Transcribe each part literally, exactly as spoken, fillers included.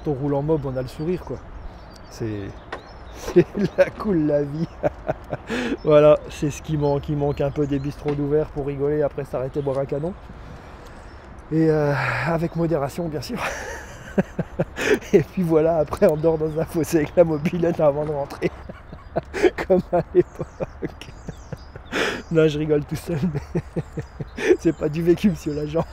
on roule en mob, on a le sourire, quoi. C'est la cool la vie. Voilà, c'est ce qui manque. Il manque un peu des bistrots d'ouvert pour rigoler, après s'arrêter boire un canon. Et euh, avec modération, bien sûr. Et puis voilà, après on dort dans un fossé avec la mobilette avant de rentrer. Comme à l'époque. Non, je rigole tout seul, mais c'est pas du vécu, monsieur l'agent.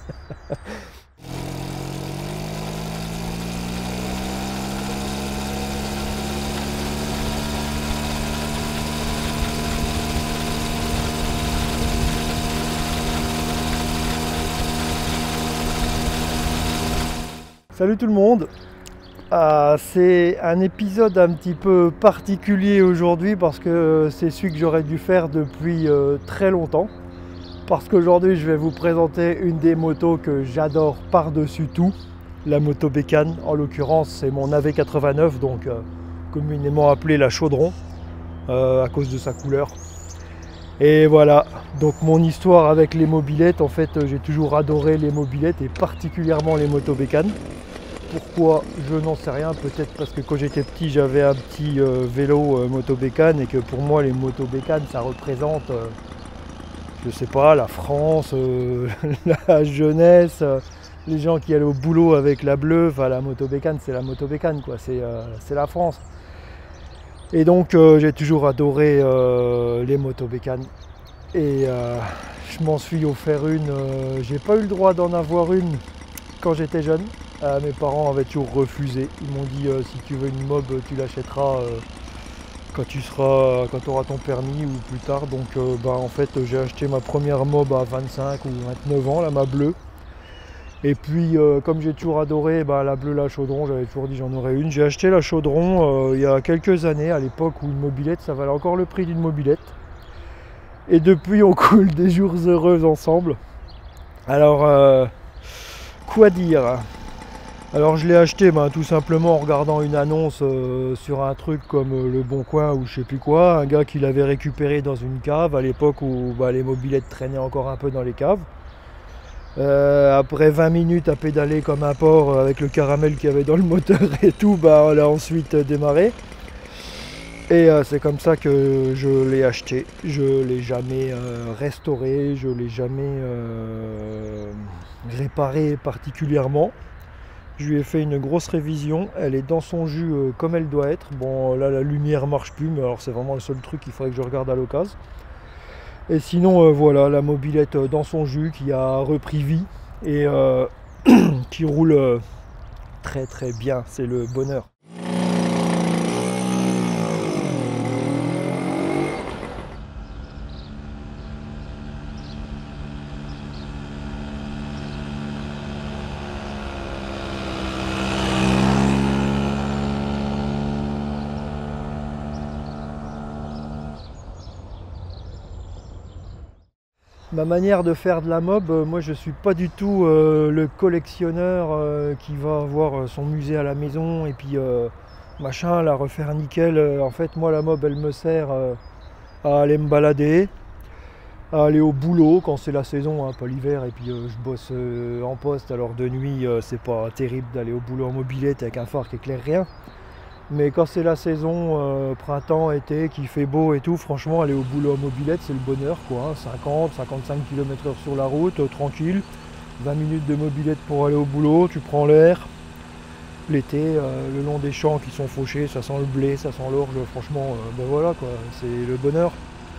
Salut tout le monde. Ah, c'est un épisode un petit peu particulier aujourd'hui parce que c'est celui que j'aurais dû faire depuis euh, très longtemps. Parce qu'aujourd'hui je vais vous présenter une des motos que j'adore par-dessus tout, la moto bécane. En l'occurrence c'est mon A V quatre-vingt-neuf, donc euh, communément appelée la chaudron, euh, à cause de sa couleur. Et voilà, donc mon histoire avec les mobylettes, en fait j'ai toujours adoré les mobylettes et particulièrement les motos bécanes. Pourquoi? Je n'en sais rien, peut-être parce que quand j'étais petit j'avais un petit euh, vélo euh, moto bécane et que pour moi les motos bécanes ça représente, euh, je sais pas, la France, euh, la jeunesse, euh, les gens qui allaient au boulot avec la bleue, enfin la moto bécane c'est la moto bécane quoi, c'est euh, la France. Et donc euh, j'ai toujours adoré euh, les motos bécanes et euh, je m'en suis offert une, euh, j'ai pas eu le droit d'en avoir une quand j'étais jeune. Euh, mes parents avaient toujours refusé. Ils m'ont dit euh, si tu veux une mob, tu l'achèteras euh, quand tu seras, quand tu auras ton permis ou plus tard. Donc euh, bah, en fait j'ai acheté ma première mob à vingt-cinq ou vingt-neuf ans, là, ma bleue. Et puis euh, comme j'ai toujours adoré bah, la bleue, la chaudron, j'avais toujours dit j'en aurais une. J'ai acheté la chaudron euh, il y a quelques années, à l'époque où une mobilette ça valait encore le prix d'une mobilette. Et depuis on coule des jours heureux ensemble. Alors euh, quoi dire? Alors je l'ai acheté ben, tout simplement en regardant une annonce euh, sur un truc comme euh, Le Bon Coin ou je sais plus quoi, un gars qui l'avait récupéré dans une cave à l'époque où bah, les mobylettes traînaient encore un peu dans les caves. Euh, après vingt minutes à pédaler comme un porc avec le caramel qu'il y avait dans le moteur et tout, bah, on a ensuite démarré. Et euh, c'est comme ça que je l'ai acheté. Je ne l'ai jamais euh, restauré, je ne l'ai jamais euh, réparé particulièrement. Je lui ai fait une grosse révision, elle est dans son jus euh, comme elle doit être. Bon là la lumière marche plus, mais alors c'est vraiment le seul truc qu'il faudrait que je regarde à l'occasion. Et sinon euh, voilà, la mobilette euh, dans son jus qui a repris vie et euh, qui roule euh, très très bien, c'est le bonheur. Ma manière de faire de la mob, euh, moi je suis pas du tout euh, le collectionneur euh, qui va avoir son musée à la maison et puis euh, machin, la refaire nickel. Euh, en fait moi la mob elle me sert euh, à aller me balader, à aller au boulot quand c'est la saison, hein, pas l'hiver, et puis euh, je bosse euh, en poste, alors de nuit euh, c'est pas terrible d'aller au boulot en mobilette avec un phare qui éclaire rien. Mais quand c'est la saison, euh, printemps, été, qu'il fait beau et tout, franchement, aller au boulot en mobilette, c'est le bonheur, quoi. Hein. cinquante, cinquante-cinq kilomètres heure sur la route, euh, tranquille. vingt minutes de mobilette pour aller au boulot, tu prends l'air. L'été, euh, le long des champs qui sont fauchés, ça sent le blé, ça sent l'orge, franchement, euh, ben voilà, quoi, c'est le bonheur.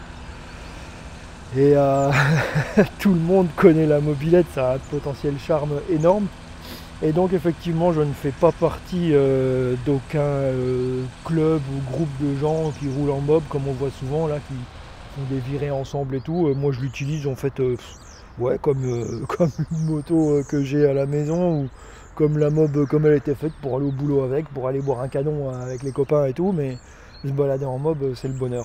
Et euh, tout le monde connaît la mobilette, ça a un potentiel charme énorme. Et donc effectivement je ne fais pas partie euh, d'aucun euh, club ou groupe de gens qui roulent en mob comme on voit souvent là, qui font des virées ensemble et tout. Euh, moi je l'utilise en fait euh, ouais, comme, euh, comme une moto euh, que j'ai à la maison ou comme la mob euh, comme elle était faite pour aller au boulot avec, pour aller boire un canon euh, avec les copains et tout, mais se balader en mob euh, c'est le bonheur.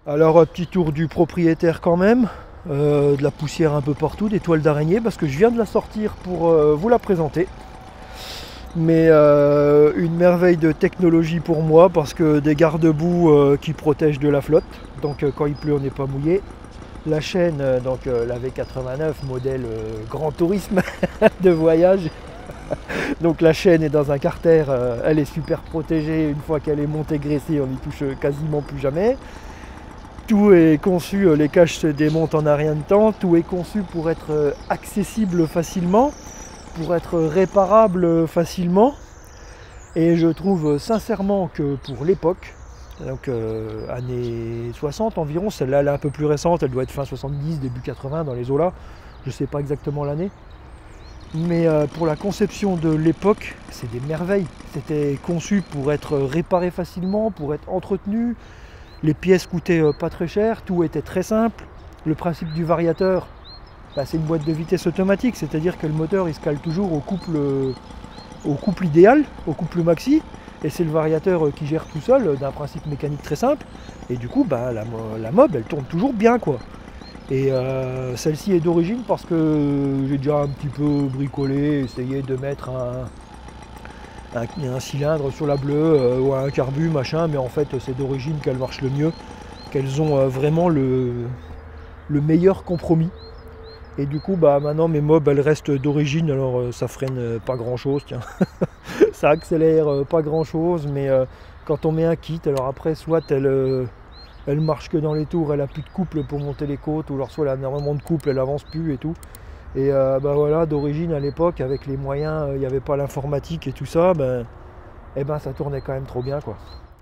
Alors un petit tour du propriétaire quand même, euh, de la poussière un peu partout, des toiles d'araignée, parce que je viens de la sortir pour euh, vous la présenter. Mais euh, une merveille de technologie pour moi, parce que des garde-boue euh, qui protègent de la flotte, donc euh, quand il pleut on n'est pas mouillé. La chaîne, euh, donc euh, la V quatre-vingt-neuf, modèle euh, grand tourisme de voyage. Donc la chaîne est dans un carter, euh, elle est super protégée, une fois qu'elle est montée graissée on n'y touche quasiment plus jamais. Tout est conçu, les caches se démontent en un rien de temps, tout est conçu pour être accessible facilement, pour être réparable facilement. Et je trouve sincèrement que pour l'époque, donc euh, années soixante environ, celle-là elle est un peu plus récente, elle doit être fin soixante-dix, début quatre-vingts dans les eaux-là, je ne sais pas exactement l'année. Mais euh, pour la conception de l'époque, c'est des merveilles. C'était conçu pour être réparé facilement, pour être entretenu. Les pièces coûtaient euh, pas très cher, tout était très simple. Le principe du variateur, bah, c'est une boîte de vitesse automatique, c'est-à-dire que le moteur il se cale toujours au couple, euh, au couple idéal, au couple maxi. Et c'est le variateur euh, qui gère tout seul, euh, d'un principe mécanique très simple. Et du coup, bah, la, la mob, elle tourne toujours bien, quoi. Et euh, celle-ci est d'origine parce que j'ai déjà un petit peu bricolé, essayé de mettre un, un, un cylindre sur la bleue euh, ou un carbu machin, mais en fait c'est d'origine qu'elles marchent le mieux, qu'elles ont euh, vraiment le, le meilleur compromis. Et du coup bah maintenant mes mobs elles restent d'origine, alors euh, ça freine pas grand chose, tiens. Ça accélère euh, pas grand chose, mais euh, quand on met un kit, alors après soit elle... Euh, elle marche que dans les tours, elle a plus de couple pour monter les côtes, ou alors soit elle a énormément de couple, elle avance plus et tout. Et euh, bah voilà, d'origine à l'époque, avec les moyens, il n'y avait pas l'informatique et tout ça, ben, eh ben ça tournait quand même trop bien, quoi.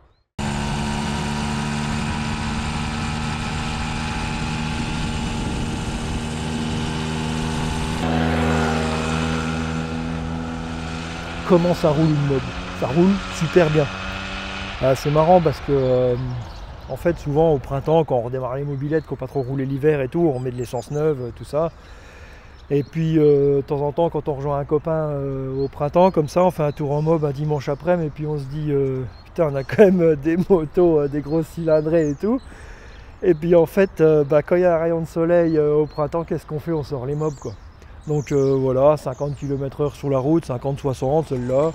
Comment ça roule une mob? Ça roule super bien. Ah, c'est marrant parce que euh, en fait, souvent au printemps, quand on redémarre les mobilettes, qu'on n'a pas trop roulé l'hiver et tout, on met de l'essence neuve, tout ça. Et puis, euh, de temps en temps, quand on rejoint un copain euh, au printemps, comme ça, on fait un tour en mob un dimanche après, et puis on se dit, euh, putain, on a quand même des motos, euh, des grosses cylindrées et tout. Et puis en fait, euh, bah, quand il y a un rayon de soleil euh, au printemps, qu'est-ce qu'on fait? On sort les mobs, quoi. Donc euh, voilà, cinquante kilomètres heure sur la route, cinquante soixante, celle-là.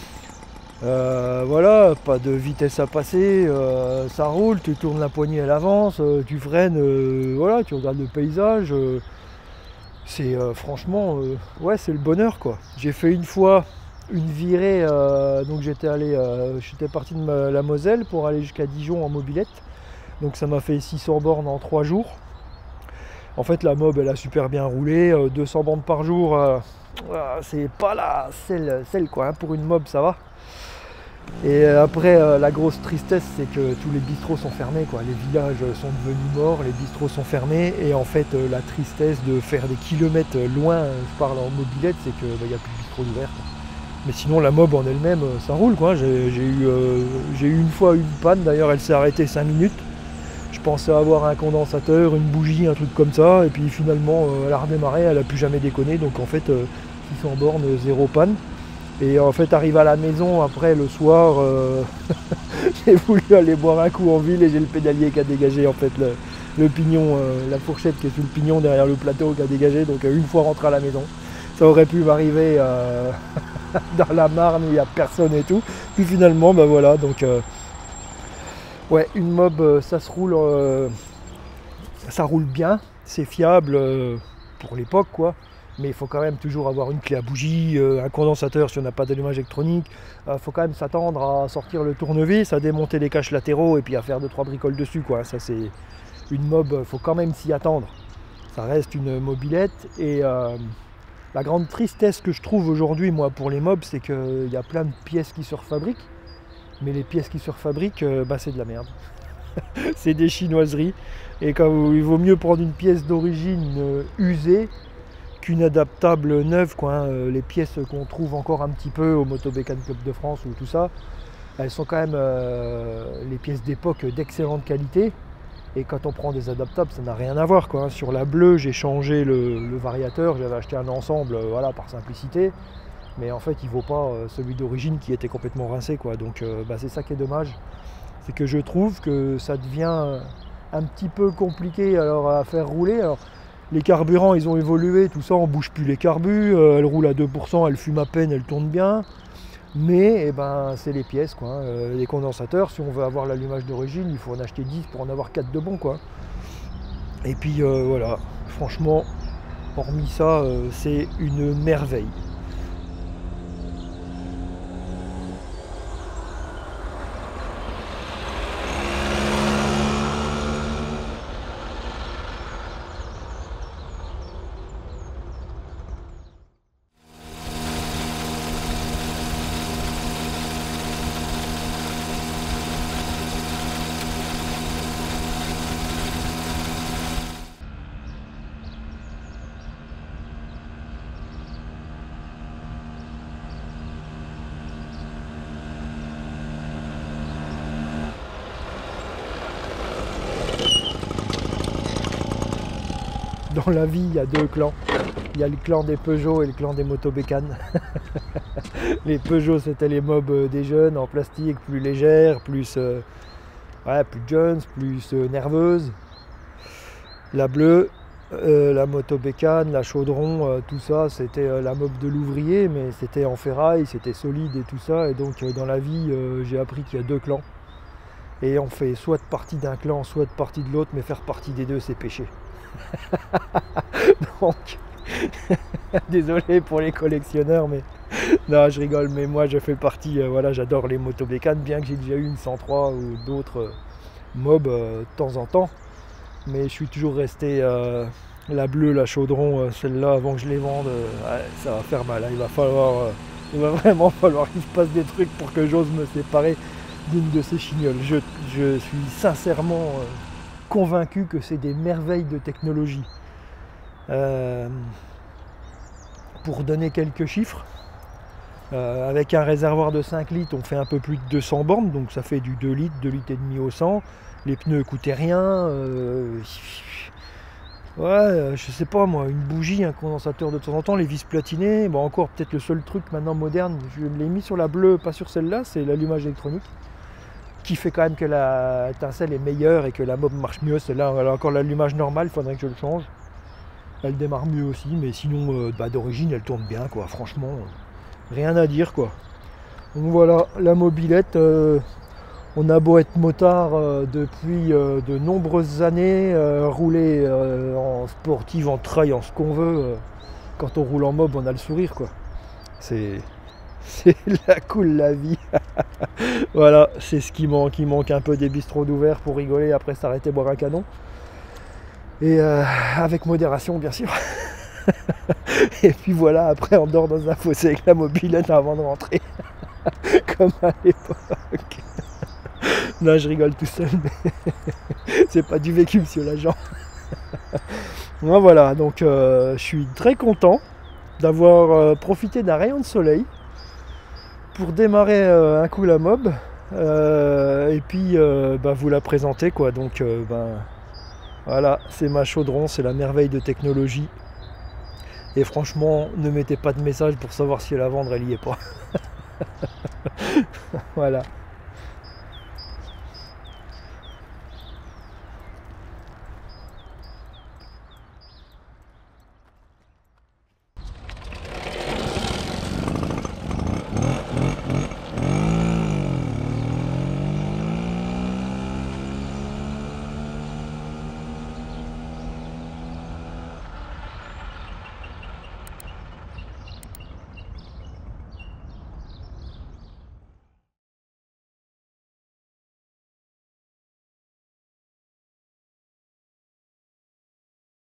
Euh, voilà, pas de vitesse à passer, euh, ça roule, tu tournes la poignée, elle avance, euh, tu freines, euh, voilà, tu regardes le paysage. Euh, c'est euh, franchement, euh, ouais, c'est le bonheur, quoi. J'ai fait une fois une virée, euh, donc j'étais allé, euh, j'étais parti de ma, la Moselle pour aller jusqu'à Dijon en mobilette. Donc ça m'a fait six cents bornes en trois jours. En fait, la mob, elle a super bien roulé, euh, deux cents bornes par jour, euh, c'est pas la celle, celle quoi, hein, pour une mob, ça va. Et après, euh, la grosse tristesse, c'est que tous les bistrots sont fermés, quoi. Les villages sont devenus morts, les bistrots sont fermés. Et en fait, euh, la tristesse de faire des kilomètres loin, je parle en mobilette, c'est qu'il bah, n'y a plus de bistrot d'ouvert. Mais sinon, la mob en elle-même, ça roule, quoi. J'ai eu, euh, j'ai eu une fois une panne, d'ailleurs, elle s'est arrêtée cinq minutes. Je pensais avoir un condensateur, une bougie, un truc comme ça. Et puis finalement, euh, elle a redémarré, elle n'a plus jamais déconné. Donc en fait, euh, six cents bornes, zéro panne. Et en fait, arrivé à la maison, après le soir, euh, j'ai voulu aller boire un coup en ville et j'ai le pédalier qui a dégagé, en fait, le, le pignon, euh, la fourchette qui est sous le pignon derrière le plateau qui a dégagé. Donc euh, une fois rentré à la maison, ça aurait pu m'arriver euh, dans la Marne où il n'y a personne et tout. Puis finalement, ben voilà, donc euh, ouais, une mob, ça se roule, euh, ça roule bien, c'est fiable euh, pour l'époque, quoi. Mais il faut quand même toujours avoir une clé à bougie, euh, un condensateur si on n'a pas d'allumage électronique. Il euh, faut quand même s'attendre à sortir le tournevis, à démonter les caches latéraux et puis à faire deux trois bricoles dessus, quoi. Ça, c'est une mob, il faut quand même s'y attendre. Ça reste une mobilette. Et euh, la grande tristesse que je trouve aujourd'hui, moi, pour les mobs, c'est qu'il y a plein de pièces qui se refabriquent. Mais les pièces qui se refabriquent, euh, bah, c'est de la merde. C'est des chinoiseries. Et quand vous, il vaut mieux prendre une pièce d'origine euh, usée qu'une adaptable neuve, quoi, hein. Les pièces qu'on trouve encore un petit peu au Motobécane Club de France ou tout ça, elles sont quand même euh, les pièces d'époque d'excellente qualité. Et quand on prend des adaptables, ça n'a rien à voir, quoi, hein. Sur la bleue, j'ai changé le, le variateur, j'avais acheté un ensemble, euh, voilà, par simplicité. Mais en fait, il ne vaut pas euh, celui d'origine qui était complètement rincé, quoi. Donc euh, bah, c'est ça qui est dommage. C'est que je trouve que ça devient un petit peu compliqué alors, à faire rouler. Alors, les carburants ils ont évolué, tout ça, on bouge plus les carbus, euh, elle roule à deux pour cent, elle fume à peine, elle tourne bien. Mais eh ben, c'est les pièces, quoi. Euh, les condensateurs, si on veut avoir l'allumage d'origine, il faut en acheter dix pour en avoir quatre de bons, quoi. Et puis euh, voilà, franchement, hormis ça, euh, c'est une merveille. Dans la vie, il y a deux clans. Il y a le clan des Peugeot et le clan des motobécanes. Les Peugeot, c'était les mobs des jeunes en plastique, plus légères, plus, euh, ouais, plus jeunes, plus euh, nerveuses. La bleue, euh, la motobécane, la chaudron, euh, tout ça, c'était euh, la mob de l'ouvrier, mais c'était en ferraille, c'était solide et tout ça. Et donc, euh, dans la vie, euh, j'ai appris qu'il y a deux clans. Et on fait soit partie d'un clan, soit partie de l'autre, mais faire partie des deux, c'est péché. Donc, désolé pour les collectionneurs, mais non, je rigole, mais moi je fais partie, euh, voilà, j'adore les motobécanes, bien que j'ai déjà eu une cent trois ou d'autres euh, mobs euh, de temps en temps, mais je suis toujours resté euh, la bleue, la chaudron, euh, celle-là, avant que je les vende, euh, ouais, ça va faire mal, hein. Il va falloir, euh, il va vraiment falloir qu'il se passe des trucs pour que j'ose me séparer d'une de ces chignoles. Je, je suis sincèrement euh, convaincu que c'est des merveilles de technologie. Euh, pour donner quelques chiffres, euh, avec un réservoir de cinq litres, on fait un peu plus de deux cents bornes, donc ça fait du deux litres, deux litres et demi au cent. Les pneus coûtaient rien. Euh, ouais, je sais pas moi, une bougie, un condensateur de temps en temps, les vis platinées. Bon, encore peut-être le seul truc maintenant moderne, je l'ai mis sur la bleue, pas sur celle-là, c'est l'allumage électronique, qui fait quand même que la étincelle est meilleure et que la mob marche mieux. Celle-là, elle a encore l'allumage normal, il faudrait que je le change. Elle démarre mieux aussi, mais sinon euh, bah, d'origine elle tourne bien, quoi. Franchement, euh, rien à dire, quoi. Donc voilà, la mobilette, euh, on a beau être motard euh, depuis euh, de nombreuses années, euh, rouler euh, en sportive, en trail, en ce qu'on veut, euh, quand on roule en mob, on a le sourire, quoi. C'est c'est la cool la vie. Voilà, c'est ce qui manque. Il manque un peu des bistrots d'ouvert pour rigoler, après s'arrêter boire un canon. Et euh, avec modération, bien sûr. Et puis voilà, après on dort dans un fossé avec la mobilette avant de rentrer. Comme à l'époque. Non, je rigole tout seul, mais c'est pas du vécu, monsieur l'agent. Bon, voilà, donc euh, je suis très content d'avoir euh, profité d'un rayon de soleil pour démarrer euh, un coup la mob. Euh, et puis euh, bah, vous la présenter, quoi. Donc euh, ben, voilà, c'est ma chaudron, c'est la merveille de technologie. Et franchement, ne mettez pas de message pour savoir si elle est à vendre, elle y est pas. Voilà.